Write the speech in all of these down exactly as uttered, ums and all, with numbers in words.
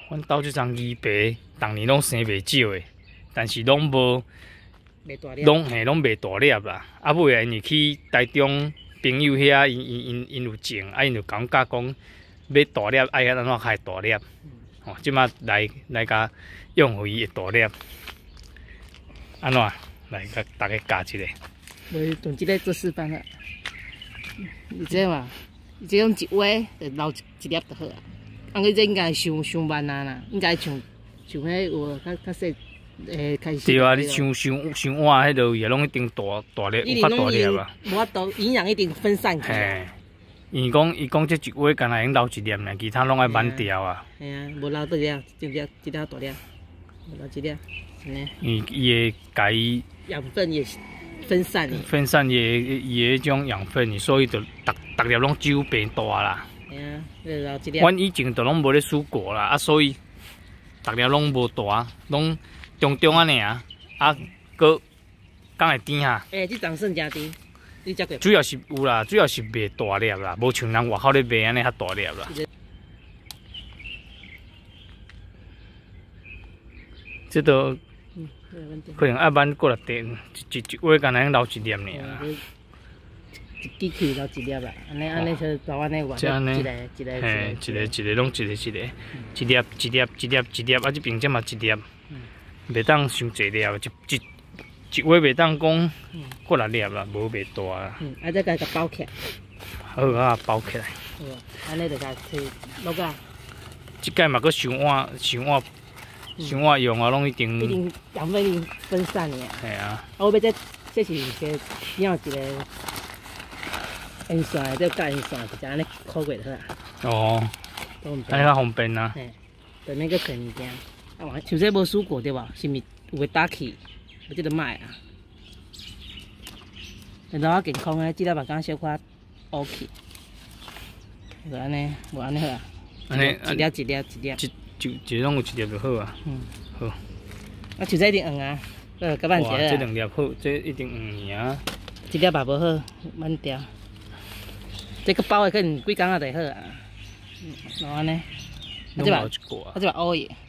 阮兜即张鱼白，逐年拢生袂少诶，但是拢无，拢嘿拢袂大粒啦。啊，尾啊，因去台中朋友遐，因因因因有种，啊，因就讲甲讲，要大粒爱安怎开大粒。哦，即马来来甲用互伊会大粒，安怎来甲大家教一个。 袂用即个做示范啊！你这嘛，你这用一划就捞一粒就好啊。啊，你这应该伤伤慢啊啦，应该像像迄有较较细诶开始。 对啊，你伤伤伤晚迄落也拢一定大大粒，有法大粒啊。 无法度，营养一定分散去。 嘿，伊讲伊讲这一划干那用捞一粒呢，其他拢爱慢调啊。 系啊，无捞得了，一粒一粒大粒，无捞一粒，安尼。 伊伊会甲伊养分也分散的。 分散伊伊迄种养分，所以就逐逐粒拢只有变大啦。 系啊，你捞一粒。 阮以前就拢无咧输过啦，啊，所以逐粒拢无大，拢中中安尼啊，啊，搁敢会甜哈。 诶，这张算真甜，你食过？ 主要是有啦，主要是卖大粒啦，无像人外口咧卖安尼较大粒啦。这都可能爱慢过来点，一一一划干那用捞一粒尔。 一支气捞一粒啦，安尼安尼就包安尼话， 一个一个嘿，一个一个拢一个一个，一粒一粒一粒一粒，啊，这边这嘛一粒，袂当伤济粒，一一一划袂当讲过来粒啦，无袂大啦。 嗯，啊，再甲甲包起来。 好啊，包起来。 好啊，安尼就甲摕落啊。 即摆嘛，搁伤晚伤晚伤晚用啊，拢一定一定养分一定分散的。 系啊。 啊，我要这这是一个要一个烟线，这加烟线就安尼烤过就好啦。 哦。安尼较方便啊。 嘿，就免搁啃物件。啊，像这无输过对吧？是毋是有会打气？有这个卖啊。然后健康诶，即个目光小可乌去。就安尼，无安尼好啊。安尼一粒一粒一粒。 一就一拢有一粒就好啊。嗯。好。 啊，像这一定黄啊，呃，甲慢食啊。 这两粒好，这一定黄尔。 一粒嘛无好，慢调。这个包的可能几工仔就好啊。然后安尼。啊这把，啊这把乌的。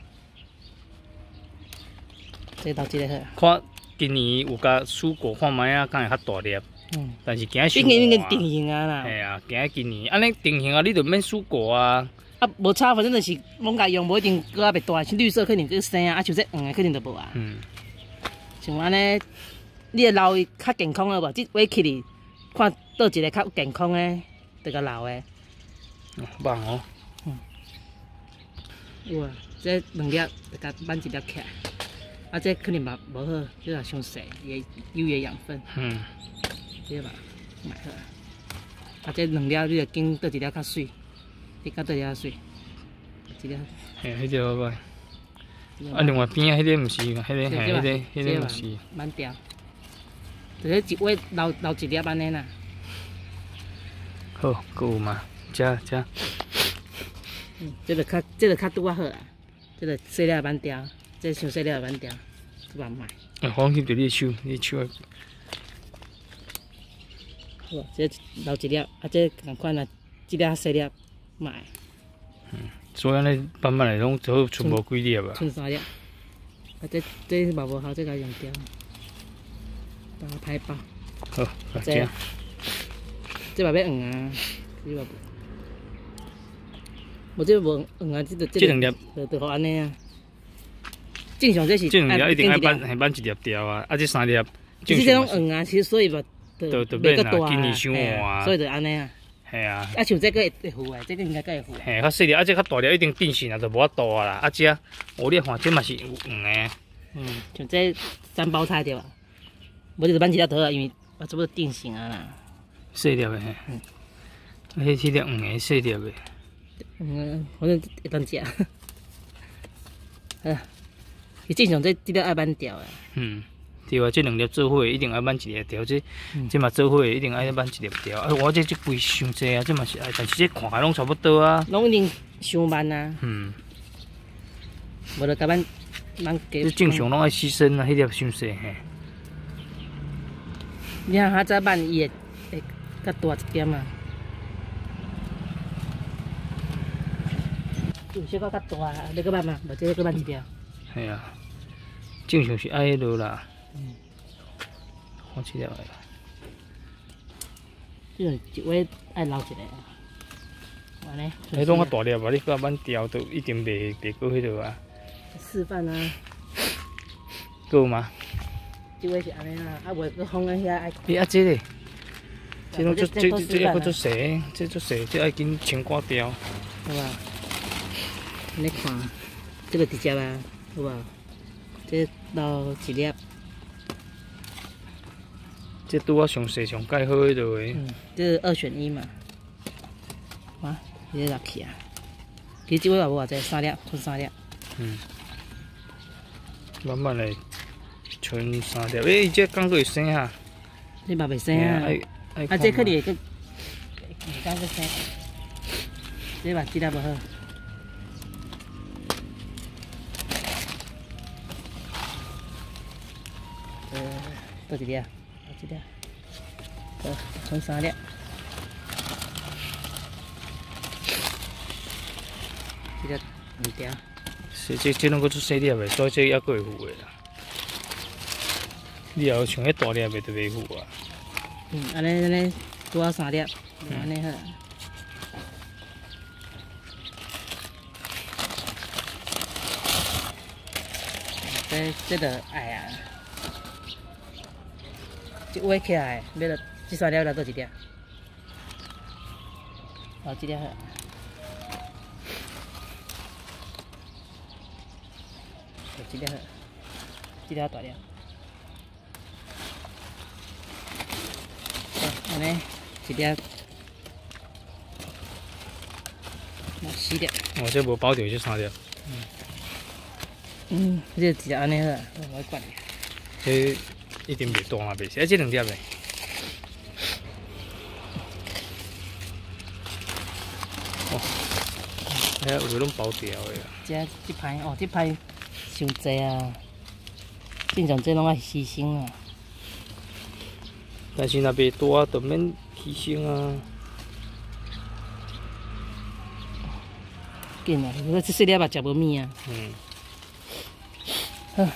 这倒一个好。 看今年有甲蔬果看卖啊，敢会较大粒。嗯。但是今日今年已经定型啊啦。 系啊，今日今年安尼定型啊，你就免蔬果啊。 啊，无差，反正就是拢家用，无一定个啊袂大，像绿色肯定个生啊，啊像这黄的肯定就无啊。嗯。像安尼，你个捞伊较健康了无？即尾起哩，看倒一个较健康的，这个捞的。 棒哦。 嗯。有啊，这两粒就甲挽一粒起来。啊，这肯定嘛无好，这也伤细，也有个养分。嗯。对吧？买好。啊，这两粒你就拣倒一粒较水。你搞倒一下水，一粒。 嘿，迄个好歹。啊，另外边啊，迄个毋是，迄个，迄个，迄个，迄个毋是。 慢调。就是一划捞捞一粒安尼啦。 好，搁有嘛？食食。 嗯，这个较，这个较拄啊好啦。这个细粒慢调，这伤细粒慢调，慢卖。 啊，放去伫你手，你手。 好，这捞一粒，啊，这共款啊，一粒细粒。买， 嗯，所以安尼慢慢来拢做剩无几粒啊。 剩三粒，啊这这嘛无效，这个用掉，包歹包。 好，这这嘛要黄啊，这嘛无，无这无黄啊，这就这两粒就就好安尼啊。正常这是这两粒一定爱扳，系扳一粒掉啊，啊这三粒。 其实这种黄啊，其实所以嘛， 就就免啦，今年伤晚， 所以就安尼啊。 系啊， 啊像这个会糊诶，这个应该会糊。 嘿，较细粒，啊这较大粒一定定型啊，就无法度啊啦。啊这，哦你看这嘛是有黄诶。 嗯，像这三包菜对吧？无就扳一粒倒啊，因为啊差不多定型啊啦。 细粒诶，嗯，啊迄迄粒黄诶细粒诶。 嗯，反正会当食。啊，伊正常这这粒爱扳掉诶。嗯。 对啊，这两粒做伙一定爱挽一粒条，这这嘛做伙一定爱挽一粒条。啊，我这这规伤济啊，这嘛是爱，但是这看起来拢差不多啊。 拢一定伤慢啊。嗯。无就甲咱咱加。 这正常拢爱牺牲啊，迄粒伤细嘿。 你看较早慢伊会会较大一点啊。有有小可较大，你搁捌吗？无这个搁捌一条。 系啊，正常是爱迄落啦。 嗯。 看这条个。 这种一尾爱捞一个啊。完嘞。 迄种较大粒啊，你搁慢调都一定袂袂过迄落啊。 示范啊。 够吗？ 这尾是安尼啦，啊袂搁放在遐爱。 咦啊，这咧？这种这这这还佫做细，这做细，这爱紧清挂掉。 好吧？你看，这个直接啊，好不好？这捞一粒。 这拄啊上细上介好迄落诶。 嗯，这二选一嘛。啊，直接落去啊！其实这尾也无偌济，三粒，剩三粒。 嗯。慢慢来，剩三粒。诶，这刚过会生哈。 你嘛袂生啊？啊，这肯定会个，袂敢个生。这嘛质量无好。呃，倒一粒，倒一粒，好，剩三粒。这个二条。 是这这拢搁做细粒的，所以这还搁会糊的啦。你要像迄大粒的就袂糊啊。 嗯，安尼安尼拄好三粒，安尼好。这这个哎呀，这围起来，要了这三粒来倒一粒，好这粒好。这粒好，这粒大粒。安尼一粒，四粒。 哦，这无包着这三粒。 嗯。嗯，这直接安尼好，我管你。 这一定袂大嘛，袂是，哎，这两粒嘞。哦，哎，有个拢包掉的啊。 这这排哦，这排伤济啊，正常这拢爱牺牲啊。 但是若袂大，就免牺牲啊。 紧啊！我这细粒也食无面啊。 嗯。 好。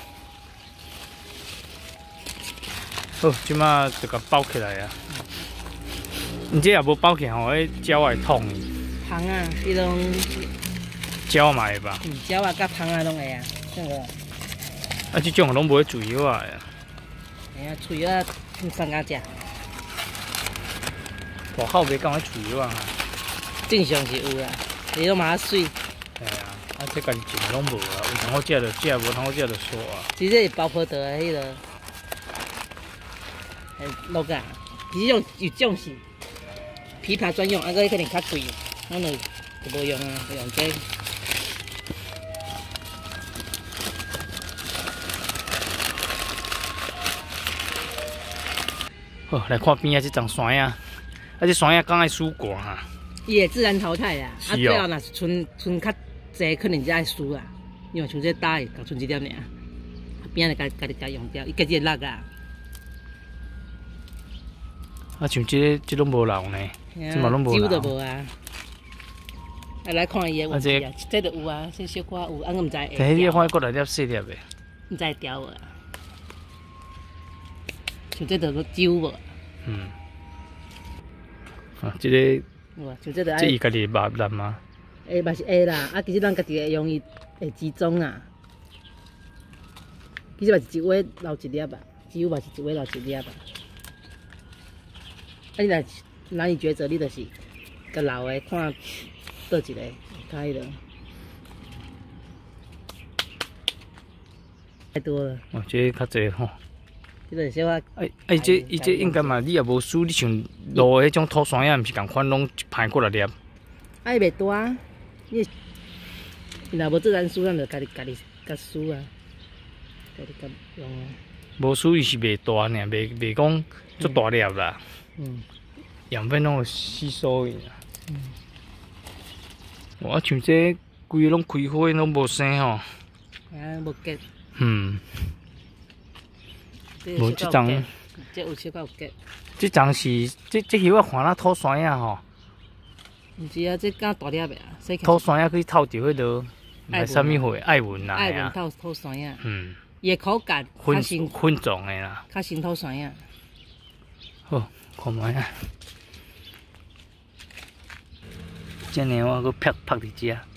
好，即马就甲包起来啊。你这也无包起来吼，迄鸟会痛。 芳啊，伊拢。 鸟嘛会吧？ 嗯，鸟啊，甲芳啊拢会啊，这个。 啊，即种拢无注意啊。 哎呀，脆啊！三家食， 大口袂讲迄脆啊， 正常是有啊，你拢嘛水。 系啊，啊这家己种拢无啊，有通好食就食，无通好食就煞啊。 其实是包泡的迄个，诶，落啊，其实种有种是枇杷专用，啊个可能较贵，我就就无用啊，用这。 好，来看边啊，这丛山啊，啊这山啊刚爱输寒啊。 伊会自然淘汰啦， 啊最后若是剩剩较济，可能才爱输啦。因为像这搭的，就剩一点尔，边仔就家家己家用掉，伊家己会落啊。 啊，像这这拢无漏呢，这嘛拢无漏。 酒就无啊。啊，来看伊的问题啊，这就有啊，这小可有，啊，我毋知会。 但迄个看过来粒细粒的。 毋知调无啊？像这就酒无。 嗯。啊，这个。 哇，像这就爱。 这伊家己肉烂吗？ 会嘛是会啦，啊，其实咱家己会用伊会集中啊。其实嘛是一尾捞一粒啊，酒嘛是一尾捞一粒啊。啊，你若难以抉择，你就是甲老的看倒一个，较迄落。太多了。 哦，这较济吼。 这个小可。 哎哎，这伊这应该嘛，你也无输，你像路迄种土山啊，毋是共款拢一排过来粒。 啊，伊袂大，你若无自然输，咱就家己家己甲输啊，家己甲用啊。 无输伊是袂大尔，袂袂讲足大粒啦。嗯。养分拢有吸收伊啦。嗯。哇，像这规个拢开花，拢无生吼。 啊，无结。 嗯。无这丛， 这有小可有结。 这丛是这这叶啊，看那土山啊吼。 毋是啊，这敢大粒的啊，洗起来。 土山仔去透着迄落，买啥物货？爱文啦， 爱文透土山仔。 嗯。 伊口感粉粉状的啦， 较新土山仔。 好，看卖啊。这样我搁拍拍伫遮。